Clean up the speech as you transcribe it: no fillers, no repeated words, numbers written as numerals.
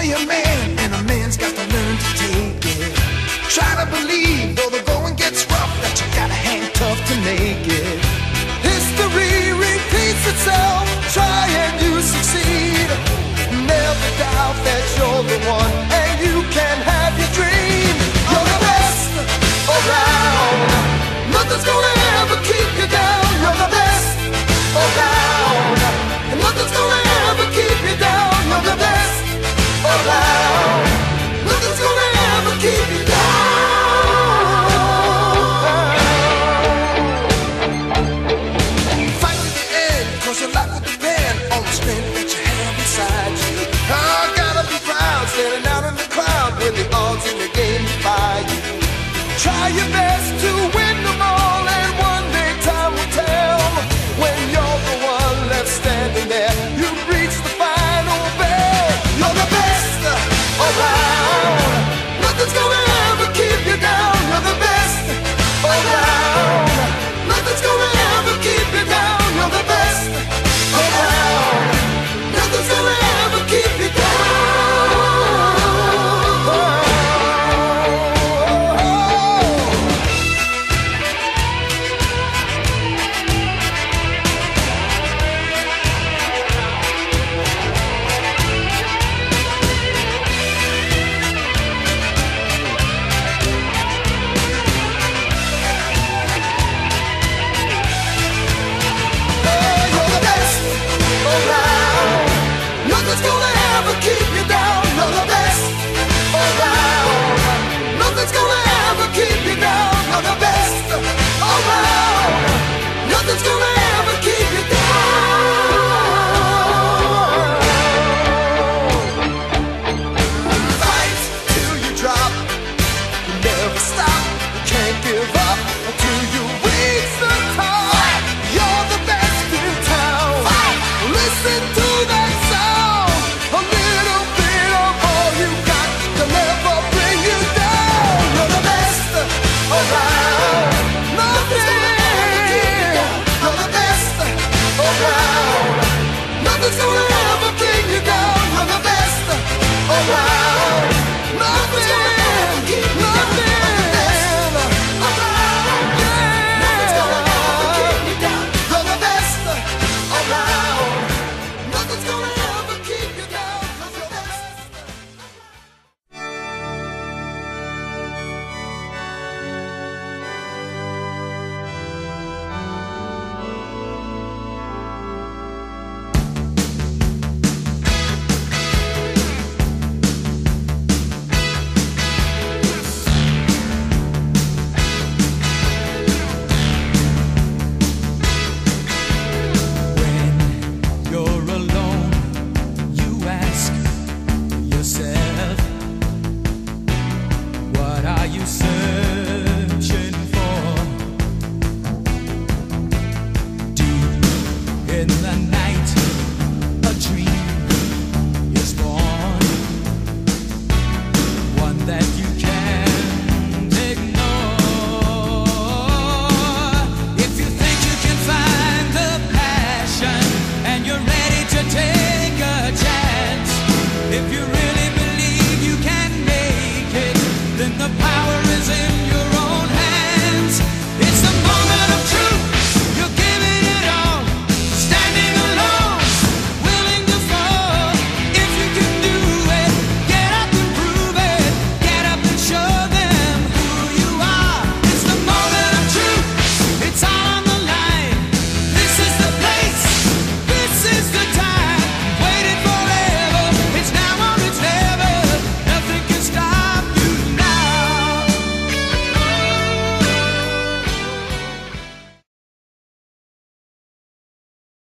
be a man, and a man's got to learn to take it. Try to believe, though the going gets rough, that you gotta hang tough to make it. History repeats itself, try and you succeed. Never doubt that you're the one, and you can have your dream. You're the best around, nothing's gonna ever keep you down. You're the best around, and nothing's gonna ever keep you down. You're the best around, nothing's gonna ever keep you down. Fight to the end, 'cause your life will depend on the strength that you have inside you. I gotta be proud, standing out in the crowd when the odds in the game defy you. Try your best to win them all, and one day time will tell. When you're the one left standing there, you've reached the final bell. You're the best around, nothing's gonna ever keep you down. You're the best around, nothing's gonna ever keep you down. You're the best around, nothing's gonna ever keep you down. Nothing's gonna ever keep you down. You're the best around, nothing's gonna ever keep you down. You're the best.